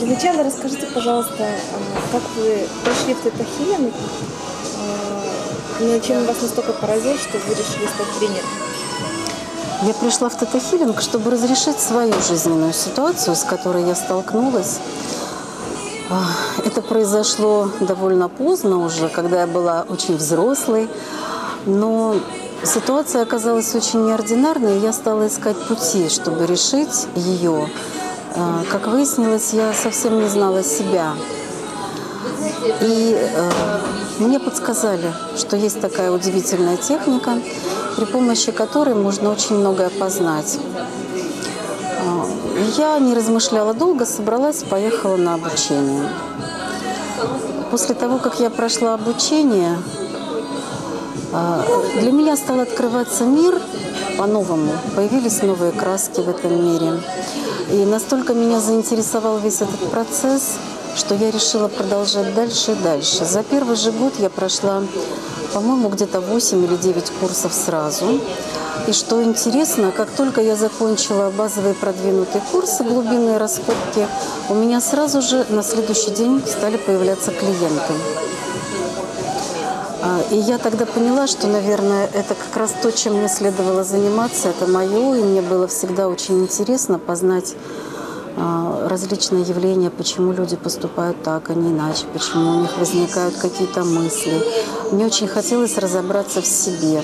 Для начала расскажите, пожалуйста, как вы пришли в тета-хилинг, чем вас настолько поразило, что вы решили стать тренером? Я пришла в тета-хилинг, чтобы разрешить свою жизненную ситуацию, с которой я столкнулась. Это произошло довольно поздно уже, когда я была очень взрослой, но ситуация оказалась очень неординарной, и я стала искать пути, чтобы решить ее. Как выяснилось, я совсем не знала себя. И мне подсказали, что есть такая удивительная техника, при помощи которой можно очень многое познать. Я не размышляла долго, собралась и поехала на обучение. После того, как я прошла обучение, для меня стал открываться мир по-новому. Появились новые краски в этом мире. И настолько меня заинтересовал весь этот процесс, что я решила продолжать дальше и дальше. За первый же год я прошла, по-моему, где-то 8 или 9 курсов сразу. И что интересно, как только я закончила базовые продвинутые курсы, глубинные раскопки, у меня сразу же на следующий день стали появляться клиенты. И я тогда поняла, что, наверное, это как раз то, чем мне следовало заниматься, это мое, и мне было всегда очень интересно познать различные явления, почему люди поступают так, а не иначе, почему у них возникают какие-то мысли. Мне очень хотелось разобраться в себе.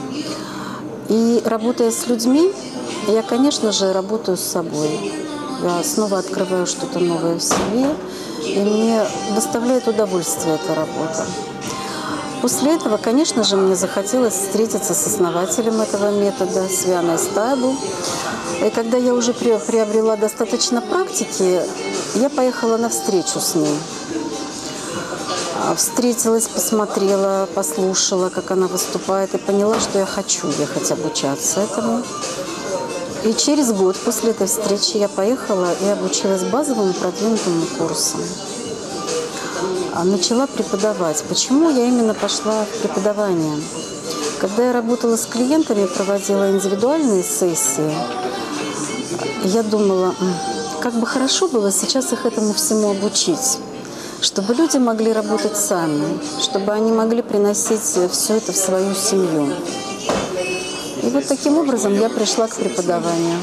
И работая с людьми, я, конечно же, работаю с собой. Я снова открываю что-то новое в себе, и мне доставляет удовольствие эта работа. После этого, конечно же, мне захотелось встретиться с основателем этого метода, с Вианой Стайбл. И когда я уже приобрела достаточно практики, я поехала на встречу с ней. Встретилась, посмотрела, послушала, как она выступает, и поняла, что я хочу ехать обучаться этому. И через год после этой встречи я поехала и обучилась базовому продвинутому курсу. Начала преподавать. Почему я именно пошла в преподавание? Когда я работала с клиентами, проводила индивидуальные сессии, я думала, как бы хорошо было сейчас их этому всему обучить, чтобы люди могли работать сами, чтобы они могли приносить все это в свою семью. И вот таким образом я пришла к преподаванию.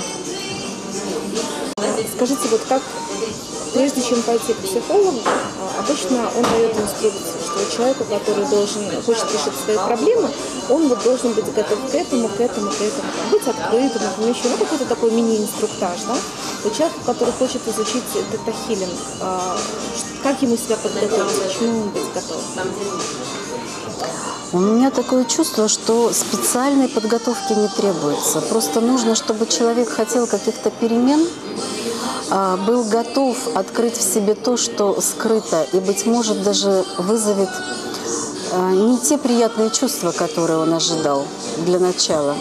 Скажите, вот как, прежде чем пойти к психологу, обычно он дает инструкцию, что человеку, который хочет решить свои проблемы, он вот должен быть готов к этому, быть открытым, еще какой-то такой мини-инструктаж, да? У человека, который хочет изучить тета-хилинг, как ему себя подготовить, к чему ему быть готовым? У меня такое чувство, что специальной подготовки не требуется. Просто нужно, чтобы человек хотел каких-то перемен, был готов открыть в себе то, что скрыто, и, быть может, даже вызовет не те приятные чувства, которые он ожидал для начала.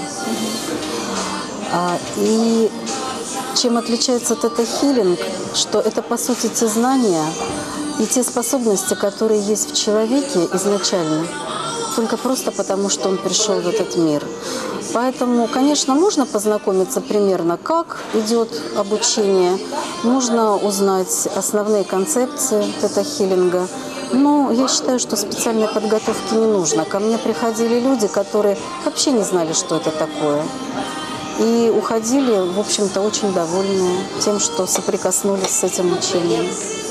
И чем отличается тета-хилинг, что это, по сути, те знания и те способности, которые есть в человеке изначально, только просто потому, что он пришел в этот мир. Поэтому, конечно, можно познакомиться примерно, как идет обучение, можно узнать основные концепции тета-хилинга, но я считаю, что специальной подготовки не нужно. Ко мне приходили люди, которые вообще не знали, что это такое, и уходили, в общем-то, очень довольные тем, что соприкоснулись с этим учением.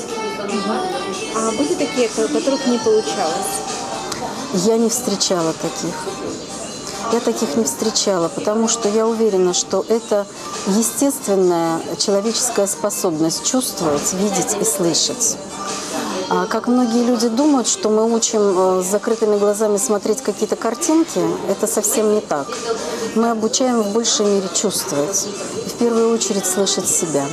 А были такие, которых не получалось? Я не встречала таких. Я таких не встречала, потому что я уверена, что это естественная человеческая способность чувствовать, видеть и слышать. Как многие люди думают, что мы учим с закрытыми глазами смотреть какие-то картинки, это совсем не так. Мы обучаем в большей мере чувствовать, и в первую очередь слышать себя.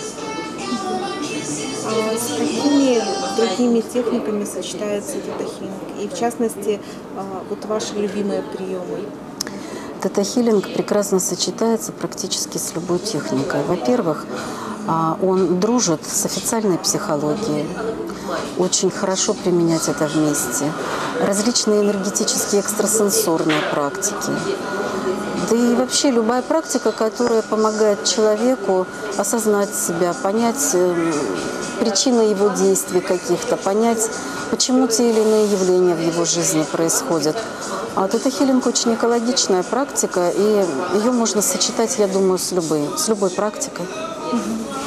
А с какими другими техниками сочетается тета-хилинг? И в частности, вот ваши любимые приемы? Тета-хилинг прекрасно сочетается практически с любой техникой. Во-первых, он дружит с официальной психологией. Очень хорошо применять это вместе. Различные энергетические экстрасенсорные практики. Да и вообще любая практика, которая помогает человеку осознать себя, понять причины его действий каких-то, понять, почему те или иные явления в его жизни происходят. А тета-хилинг очень экологичная практика, и ее можно сочетать, я думаю, с любой практикой.